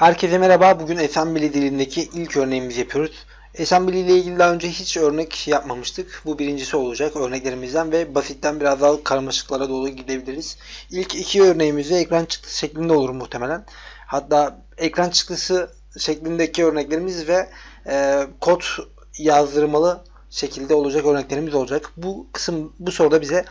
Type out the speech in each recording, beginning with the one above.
Herkese merhaba. Bugün assembly dilindeki ilk örneğimizi yapıyoruz. Assembly ile ilgili daha önce hiç örnek yapmamıştık. Bu birincisi olacak örneklerimizden ve basitten biraz daha karmaşıklara doğru gidebiliriz. İlk iki örneğimizi ekran çıktısı şeklinde olur muhtemelen. Hatta ekran çıktısı şeklindeki örneklerimiz ve kod yazdırmalı şekilde olacak örneklerimiz olacak. Bu soruda bize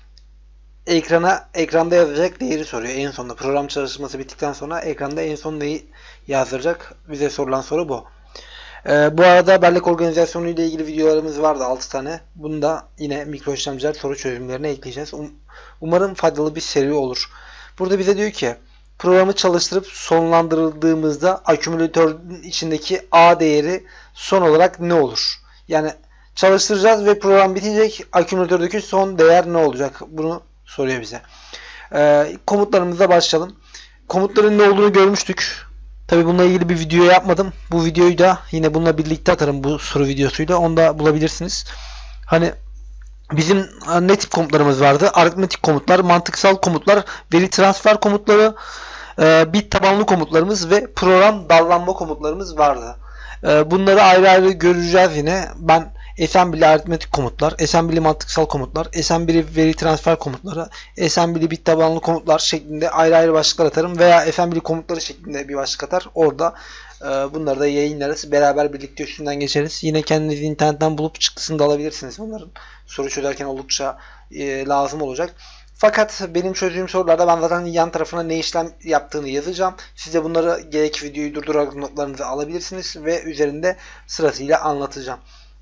ekranda yazacak değeri soruyor. En sonunda program çalışması bittikten sonra ekranda en son neyi yazdıracak? Bize sorulan soru bu. Bu arada bellek organizasyonu ile ilgili videolarımız vardı 6 tane. Bunu da yine mikro işlemciler soru çözümlerine ekleyeceğiz. Umarım faydalı bir seri olur. Burada bize diyor ki programı çalıştırıp sonlandırıldığımızda akümülatörün içindeki A değeri son olarak ne olur? Yani çalıştıracağız ve program bitecek. Akümülatördeki son değer ne olacak? Bunu soruyor bize. Komutlarımıza başlayalım. Komutların ne olduğunu görmüştük. Tabi bununla ilgili bir video yapmadım. Bu videoyu da yine bununla birlikte atarım, bu soru videosuyla. Onu da bulabilirsiniz. Hani bizim ne tip komutlarımız vardı? Aritmetik komutlar, mantıksal komutlar, veri transfer komutları, bit tabanlı komutlarımız ve program dallanma komutlarımız vardı. Bunları ayrı ayrı göreceğiz yine. Ben assembly aritmetik komutlar, assembly mantıksal komutlar, assembly veri transfer komutları, assembly bit tabanlı komutlar şeklinde ayrı ayrı başlıklar atarım veya assembly komutları şeklinde bir başlık atar. Orada bunları da yayınlarız. Beraber birlikte üstünden geçeriz. Yine kendiniz internetten bulup çıktısını da alabilirsiniz. Onların soru çözerken oldukça lazım olacak. Fakat benim çözdüğüm sorularda ben zaten yan tarafına ne işlem yaptığını yazacağım. Siz de bunları gerek videoyu durdurarak notlarınızı alabilirsiniz ve üzerinde sırasıyla anlatacağım.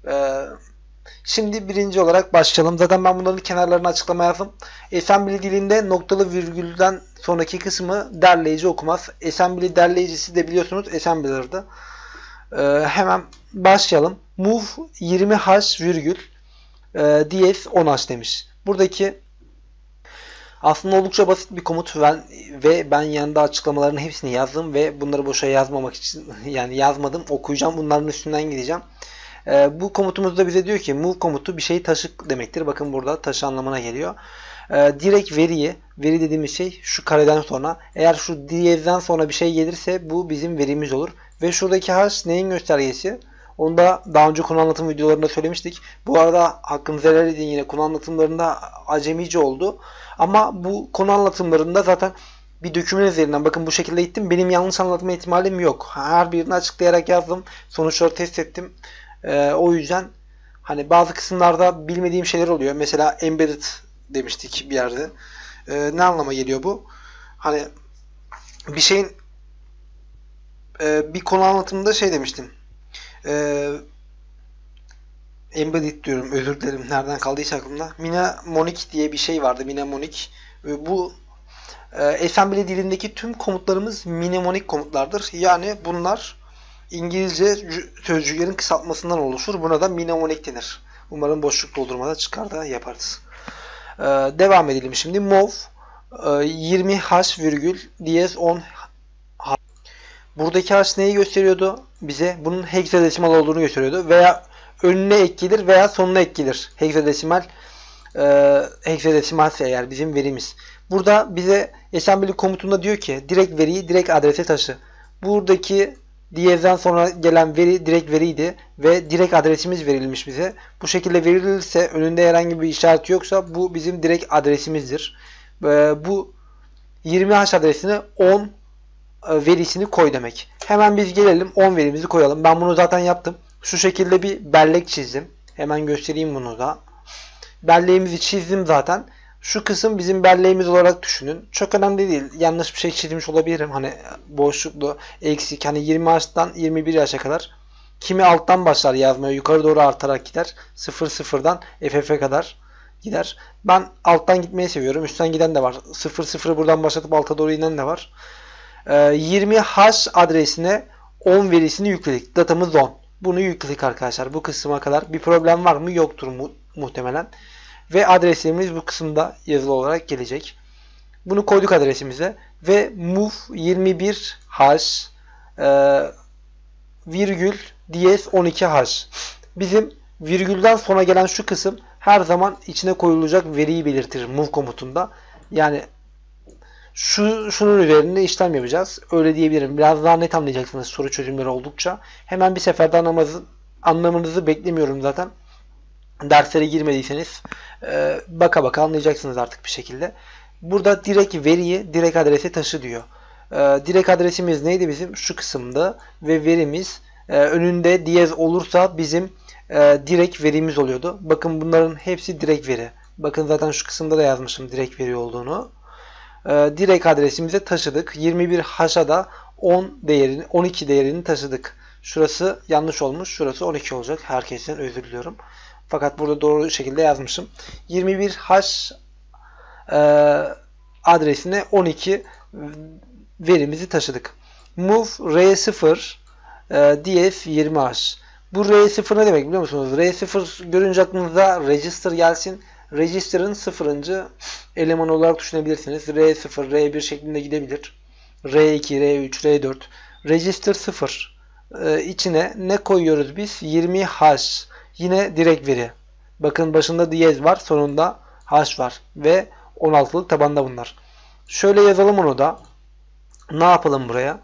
Şimdi birinci olarak başlayalım. Zaten ben bunların kenarlarını açıklama yazdım. Assembly dilinde noktalı virgülden sonraki kısmı derleyici okumaz. Assembly derleyicisi de biliyorsunuz assembler'dı. Hemen başlayalım. Move 20h virgül ds 10h demiş. Buradaki aslında oldukça basit bir komut ve ben yanında açıklamaların hepsini yazdım ve bunları boşa yazmamak için yani yazmadım, okuyacağım, bunların üstünden gideceğim. Bu komutumuzda bize diyor ki move komutu bir şeyi taşı demektir. Bakın burada taşı anlamına geliyor. Direkt veri dediğimiz şey şu kareden sonra, eğer şu diyezden sonra bir şey gelirse bu bizim verimiz olur. Ve şuradaki hash neyin göstergesi? Onu da daha önce konu anlatım videolarında söylemiştik. Bu arada hakkınızı helal edin, yine konu anlatımlarında acemice oldu. Ama bu konu anlatımlarında zaten bir doküman üzerinden bakın bu şekilde gittim. Benim yanlış anlatma ihtimalim yok. Her birini açıklayarak yazdım. Sonuçları test ettim. O yüzden hani bazı kısımlarda bilmediğim şeyler oluyor. Mesela embedded demiştik bir yerde. Ne anlama geliyor bu? Hani bir şeyin bir konu anlatımında şey demiştim. Embedded diyorum, özür dilerim. Nereden kaldıysa aklımda. Mnemonic diye bir şey vardı. Mnemonic. Bu assembly dilindeki tüm komutlarımız mnemonic komutlardır. Yani bunlar İngilizce sözcüklerin kısaltmasından oluşur. Buna da mnemonic denir. Umarım boşluk doldurmada çıkar da yaparız. Devam edelim şimdi. Move 20h virgül ds 10. Buradaki hash neyi gösteriyordu? Bize bunun hexadesimal olduğunu gösteriyordu. Veya önüne ek gelir veya sonuna ek gelir. Hexadesimalse eğer bizim verimiz. Burada bize assembly komutunda diyor ki direkt veriyi direkt adrese taşı. Buradaki diyezden sonra gelen veri direkt veriydi ve direkt adresimiz verilmiş bize. Bu şekilde verilirse önünde herhangi bir işaret yoksa bu bizim direkt adresimizdir. Bu 20h adresine 10 verisini koy demek. Hemen biz gelelim 10 verimizi koyalım. Ben bunu zaten yaptım. Şu şekilde bir bellek çizdim. Hemen göstereyim bunu da. Belleğimizi çizdim zaten. Şu kısım bizim belleğimiz olarak düşünün. Çok önemli değil. Yanlış bir şey çizmiş olabilirim. Hani boşluklu, eksik. Hani 20 yaştan 21 yaşa kadar. Kimi alttan başlar yazmaya. Yukarı doğru artarak gider. 0-0'dan FF'e kadar gider. Ben alttan gitmeyi seviyorum. Üstten giden de var. 0-0'ı buradan başlatıp alta doğru inen de var. 20h adresine 10 verisini yükledik. Datamız 10. Bunu yükledik arkadaşlar. Bu kısma kadar. Bir problem var mı? Yoktur muhtemelen. Ve adresimiz bu kısımda yazılı olarak gelecek. Bunu koyduk adresimize. Ve move 21h virgül ds 12h. Bizim virgülden sonra gelen şu kısım her zaman içine koyulacak veriyi belirtir move komutunda. Yani Şunun üzerinde işlem yapacağız. Öyle diyebilirim. Biraz daha net anlayacaksınız soru çözümleri oldukça. Hemen bir seferde anlamanızı beklemiyorum zaten. Derslere girmediyseniz baka baka anlayacaksınız artık bir şekilde. Burada direkt veriyi direkt adrese taşı diyor. Direkt adresimiz neydi bizim? Şu kısımda ve verimiz önünde diyez olursa bizim direkt verimiz oluyordu. Bakın bunların hepsi direkt veri. Bakın zaten şu kısımda da yazmışım direkt veri olduğunu. Direkt adresimize taşıdık. 21H'a da 12 değerini taşıdık. Şurası yanlış olmuş. Şurası 12 olacak. Herkesten özür diliyorum. Fakat burada doğru şekilde yazmışım. 21H adresine 12 verimizi taşıdık. Move R0 df 20H. Bu R0 ne demek biliyor musunuz? R0 görünce aklınıza register gelsin. Register'ın 0. elemanı olarak düşünebilirsiniz. R0, R1 şeklinde gidebilir. R2, R3, R4. Register 0 içine ne koyuyoruz biz? 20H. Yine direkt veri. Bakın başında diyez var, sonunda H var ve 16'lık tabanda bunlar. Şöyle yazalım onu da. Ne yapalım buraya?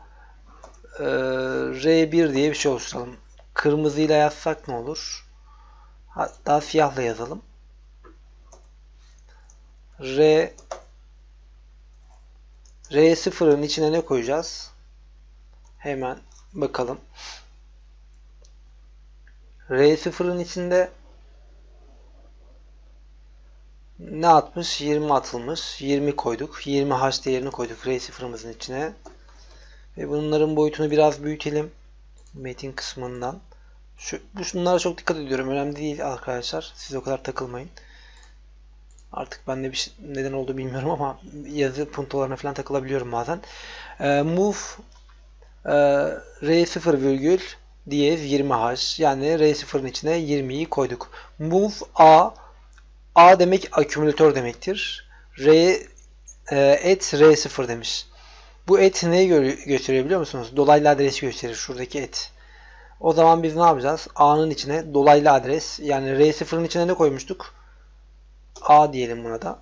R1 diye bir şey oluşturalım. Kırmızıyla yazsak ne olur? Hatta siyahla yazalım. R0'ın içine ne koyacağız? Hemen bakalım. R0'ın içinde ne atmış? 20 atılmış. 20 koyduk. 20H değerini koyduk R0'ımızın içine. Ve bunların boyutunu biraz büyütelim. Metin kısmından. Şunlara çok dikkat ediyorum. Önemli değil arkadaşlar. Siz o kadar takılmayın. Artık ben de neden olduğu bilmiyorum ama yazı puntolarına falan takılabiliyorum bazen. Move R0 virgül diyez 20H. Yani R0'ın içine 20'yi koyduk. Move A demek akümülatör demektir. Et R0 demiş. Bu et neyi gösteriyor biliyor musunuz? Dolaylı adresi gösterir. Şuradaki et. O zaman biz ne yapacağız? A'nın içine dolaylı adres yani R0'ın içine ne koymuştuk? A diyelim buna da.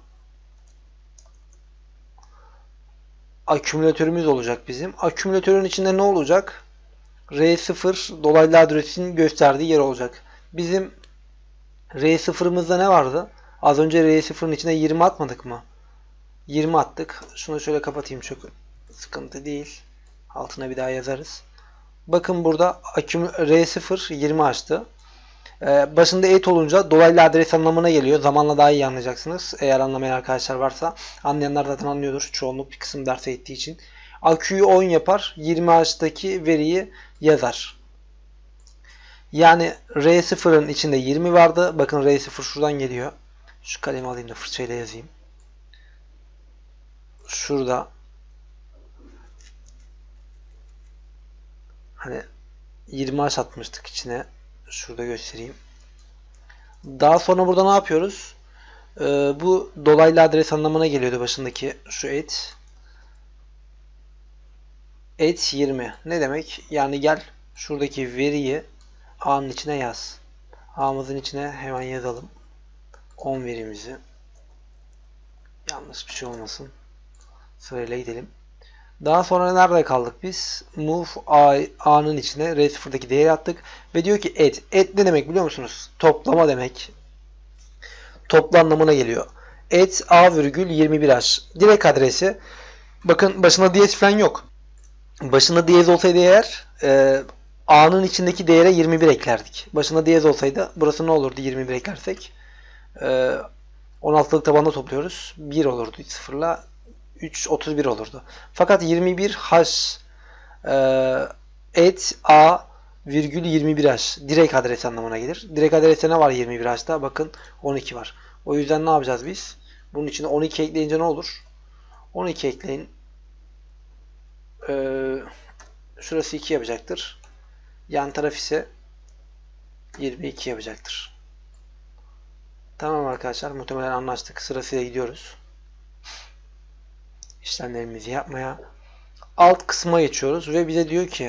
Akümülatörümüz olacak bizim. Akümülatörün içinde ne olacak? R0 dolaylı adresin gösterdiği yer olacak. Bizim R0'ımızda ne vardı? Az önce R0'ın içine 20 atmadık mı? 20 attık. Şunu şöyle kapatayım, çok sıkıntı değil. Altına bir daha yazarız. Bakın burada R0 20 açtı. Başında et olunca dolaylı adres anlamına geliyor. Zamanla daha iyi anlayacaksınız. Eğer anlamayan arkadaşlar varsa. Anlayanlar zaten anlıyordur. Çoğunluk bir kısım derse ettiği için. Aküyü 10 yapar. 20H'daki veriyi yazar. Yani R0'ın içinde 20 vardı. Bakın R0 şuradan geliyor. Şu kalemi alayım da fırçayla yazayım. Şurada hani 20H atmıştık içine. Şurada göstereyim. Daha sonra burada ne yapıyoruz? Bu dolaylı adres anlamına geliyordu başındaki şu et. Et 20. Ne demek? Yani gel şuradaki veriyi A'nın içine yaz. A'mızın içine hemen yazalım. 10 verimizi. Yanlış bir şey olmasın. Sırayla gidelim. Daha sonra nerede kaldık biz? Move A'nın içine R0'daki değeri attık. Ve diyor ki et. Et ne demek biliyor musunuz? Toplama demek. Toplu anlamına geliyor. Et A virgül 21H. Direkt adresi. Bakın başında diyez falan yok. Başında diyez olsaydı eğer A'nın içindeki değere 21 eklerdik. Başında diyez olsaydı burası ne olurdu 21 eklersek? 16'lık tabanda topluyoruz. 1 olurdu. 0 ile 3 31 olurdu. Fakat 21H et A virgül 21H direkt adres anlamına gelir. Direkt adreste ne var 21H'da? Bakın 12 var. O yüzden ne yapacağız biz? Bunun içine 12 ekleyince ne olur? 12 ekleyin. Şurası 2 yapacaktır. Yan taraf ise 22 yapacaktır. Tamam arkadaşlar. Muhtemelen anlaştık. Sırasıyla gidiyoruz. İşlemlerimizi yapmaya. Alt kısma geçiyoruz ve bize diyor ki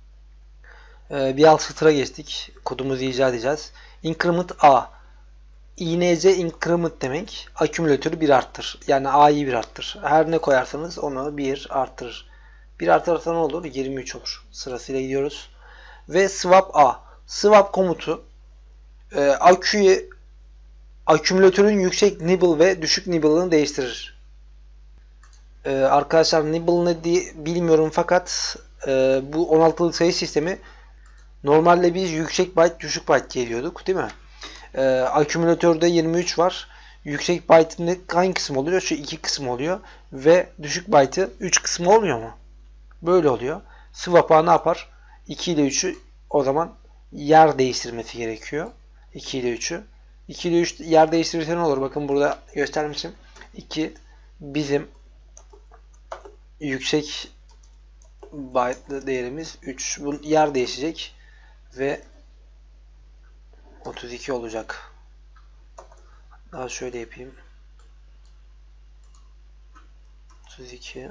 bir alt satıra geçtik. Kodumuzu icra edeceğiz. Increment A. INC increment demek. Akümülatörü 1 arttır. Yani A'yı 1 arttır. Her ne koyarsanız onu 1 arttırır. 1 artırırsa ne olur? 23 olur. Sırasıyla gidiyoruz. Ve swap A. Swap komutu akümülatörün yüksek nibble ve düşük nibble'ını değiştirir. Arkadaşlar nibble ne diye bilmiyorum fakat bu 16'lık sayı sistemi normalde biz yüksek byte düşük byte diye diyorduk değil mi? Akümülatörde 23 var. Yüksek byte'ın hangi kısım oluyor? Şu iki kısım oluyor. Ve düşük byte'ı 3 kısmı olmuyor mu? Böyle oluyor. Swap'a ne yapar? 2 ile 3'ü o zaman yer değiştirmesi gerekiyor. 2 ile 3'ü. 2 ile 3 yer değiştirirse ne olur? Bakın burada göstermişim. 2 bizim yüksek byte değerimiz 3. Bu yer değişecek ve 32 olacak. Daha şöyle yapayım. 32.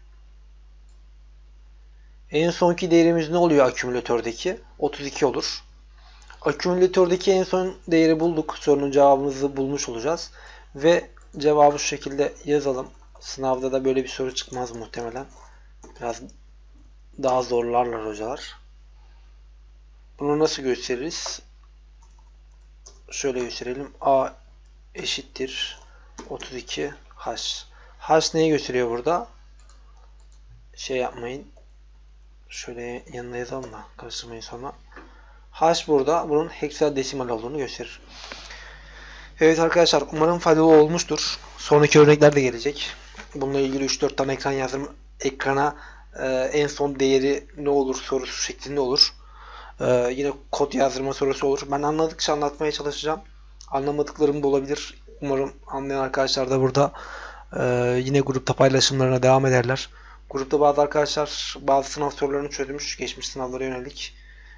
En sonki değerimiz ne oluyor akümülatördeki? 32 olur. Akümülatördeki en son değeri bulduk. Sorunun cevabımızı bulmuş olacağız. Ve cevabı şu şekilde yazalım. Sınavda da böyle bir soru çıkmaz muhtemelen. Biraz daha zorlarlar hocalar. Bunu nasıl gösteririz? Şöyle gösterelim. A eşittir 32 H. H neyi gösteriyor burada? Şey yapmayın. Şöyle yanına yazalım da karıştırmayın sonra. H burada bunun heksadesimal olduğunu gösterir. Evet arkadaşlar umarım faydalı olmuştur. Sonraki örnekler de gelecek. Bununla ilgili 3-4 tane ekran yazdım. Ekrana en son değeri ne olur sorusu şeklinde olur. Yine kod yazdırma sorusu olur. Ben anladıkça anlatmaya çalışacağım. Anlamadıklarım da olabilir. Umarım anlayan arkadaşlar da burada yine grupta paylaşımlarına devam ederler. Grupta bazı arkadaşlar bazı sınav sorularını çözmüş. Geçmiş sınavlara yönelik.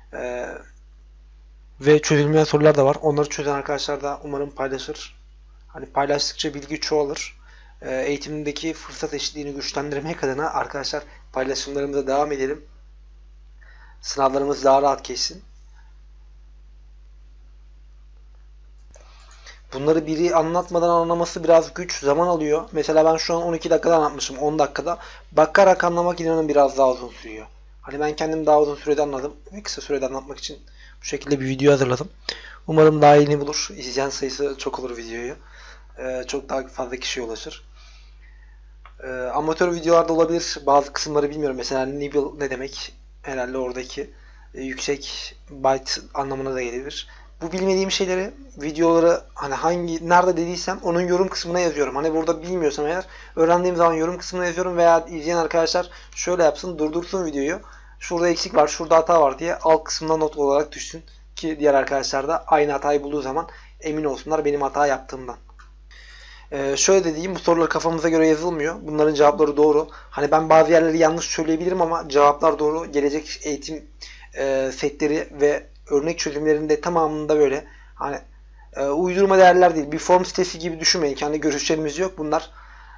Ve çözülmeyen sorular da var. Onları çözen arkadaşlar da umarım paylaşır. Hani paylaştıkça bilgi çoğalır. Eğitimdeki fırsat eşitliğini güçlendirmek adına arkadaşlar paylaşımlarımıza devam edelim. Sınavlarımız daha rahat geçsin. Bunları biri anlatmadan anlaması biraz güç, zaman alıyor. Mesela ben şu an 12 dakikada anlatmışım, 10 dakikada. Bakarak anlamak inanın biraz daha uzun sürüyor. Hani ben kendim daha uzun sürede anladım ve kısa sürede anlatmak için bu şekilde bir video hazırladım. Umarım daha iyini bulur. İzleyen sayısı çok olur videoyu. Çok daha fazla kişiye ulaşır. Amatör videolarda olabilir. Bazı kısımları bilmiyorum. Mesela nibble ne demek? Herhalde oradaki yüksek byte anlamına da gelebilir. Bu bilmediğim şeyleri, videoları hani nerede dediysem onun yorum kısmına yazıyorum. Hani burada bilmiyorsam eğer öğrendiğim zaman yorum kısmına yazıyorum veya izleyen arkadaşlar şöyle yapsın, durdursun videoyu. Şurada eksik var, şurada hata var diye alt kısmına not olarak düşsün ki diğer arkadaşlar da aynı hatayı bulduğu zaman emin olsunlar benim hata yaptığımdan. Şöyle de diyeyim, bu sorular kafamıza göre yazılmıyor. Bunların cevapları doğru. Hani ben bazı yerleri yanlış söyleyebilirim ama cevaplar doğru. Gelecek eğitim setleri ve örnek çözümlerinde tamamında böyle hani uydurma değerler değil. Bir form sitesi gibi düşünmeyin. Kendi görüşlerimiz yok. Bunlar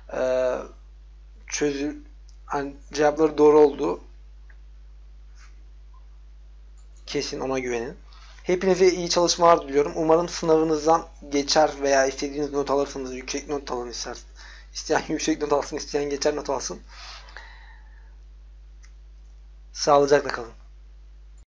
hani cevapları doğru olduğu kesin, ona güvenin. Hepinize iyi çalışmalar diliyorum. Umarım sınavınızdan geçer veya istediğiniz not alırsınız. Yüksek not alın isterseniz. İsteyen yüksek not alsın, isteyen geçer not alsın. Sağlıcakla kalın.